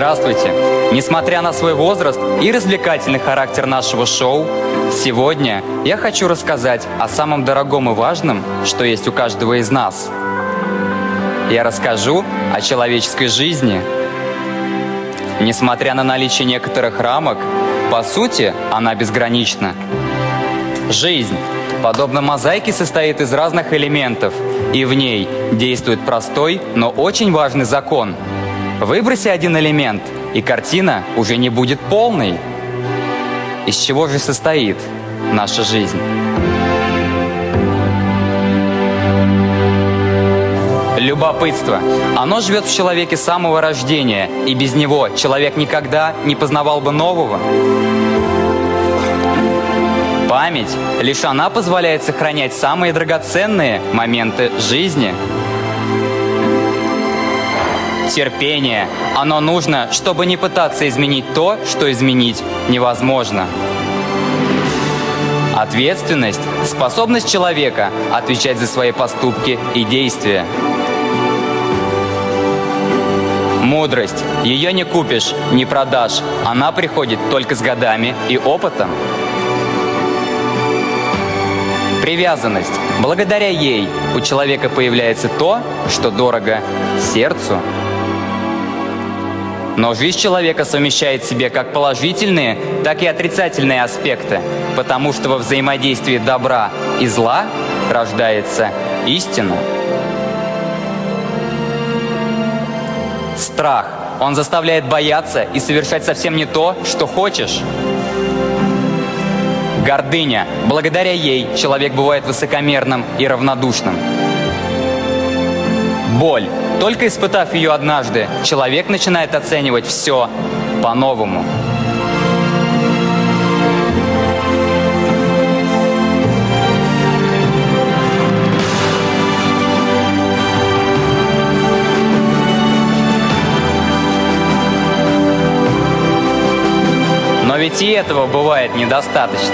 Здравствуйте! Несмотря на свой возраст и развлекательный характер нашего шоу, сегодня я хочу рассказать о самом дорогом и важном, что есть у каждого из нас. Я расскажу о человеческой жизни. Несмотря на наличие некоторых рамок, по сути, она безгранична. Жизнь, подобно мозаике, состоит из разных элементов, и в ней действует простой, но очень важный закон. Выброси один элемент, и картина уже не будет полной. Из чего же состоит наша жизнь? Любопытство. Оно живет в человеке с самого рождения, и без него человек никогда не познавал бы нового. Память. Лишь она позволяет сохранять самые драгоценные моменты жизни. Терпение. Оно нужно, чтобы не пытаться изменить то, что изменить невозможно. Ответственность. Способность человека отвечать за свои поступки и действия. Мудрость. Ее не купишь, не продашь. Она приходит только с годами и опытом. Привязанность. Благодаря ей у человека появляется то, что дорого сердцу. Но жизнь человека совмещает в себе как положительные, так и отрицательные аспекты, потому что во взаимодействии добра и зла рождается истина. Страх. Он заставляет бояться и совершать совсем не то, что хочешь. Гордыня. Благодаря ей человек бывает высокомерным и равнодушным. Боль. Только испытав ее однажды, человек начинает оценивать все по-новому. Но ведь и этого бывает недостаточно.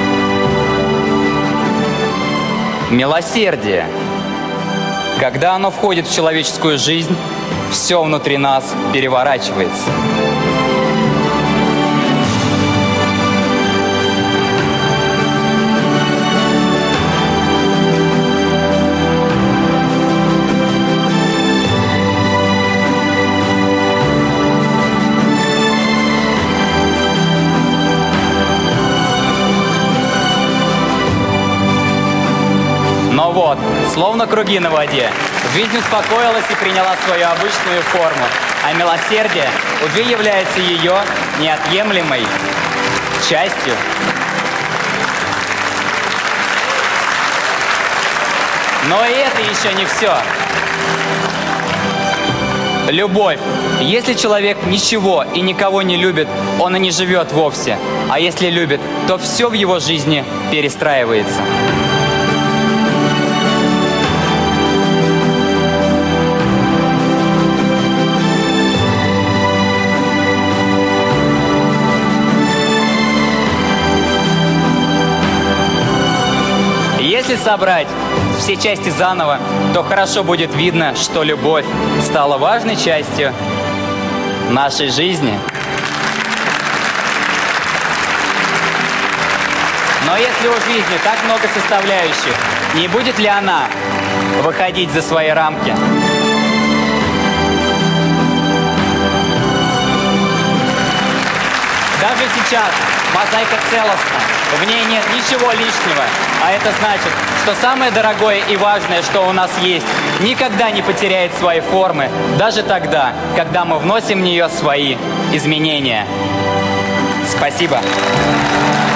Милосердие. Когда оно входит в человеческую жизнь, все внутри нас переворачивается. Но вот, словно круги на воде, жизнь успокоилась и приняла свою обычную форму, а милосердие уже является ее неотъемлемой частью. Но и это еще не все. Любовь. Если человек ничего и никого не любит, он и не живет вовсе. А если любит, то все в его жизни перестраивается. Если собрать все части заново, то хорошо будет видно, что любовь стала важной частью нашей жизни. Но если у жизни так много составляющих, не будет ли она выходить за свои рамки? Даже сейчас мозаика целостна, в ней нет ничего лишнего, а это значит, что самое дорогое и важное, что у нас есть, никогда не потеряет свои формы, даже тогда, когда мы вносим в нее свои изменения. Спасибо.